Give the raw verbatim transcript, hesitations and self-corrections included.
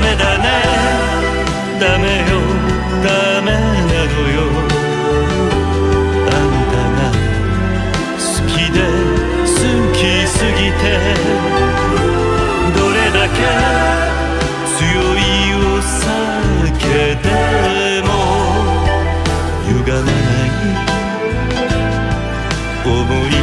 メだね、ダメよダメなのよ。あんたが好きで好きすぎて、どれだけ強いお酒でも歪まない思い